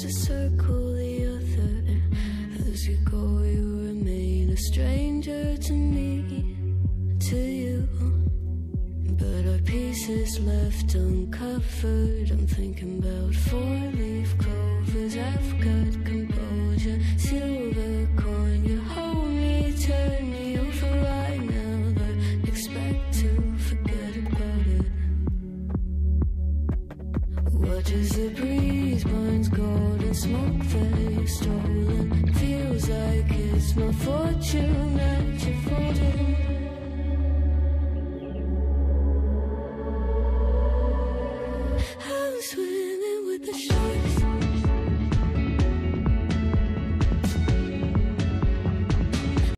to circle the other. As you go, you remain a stranger to me, to you. But our pieces left uncovered. I'm thinking about four-leaf clovers. I've got composure, silver coin.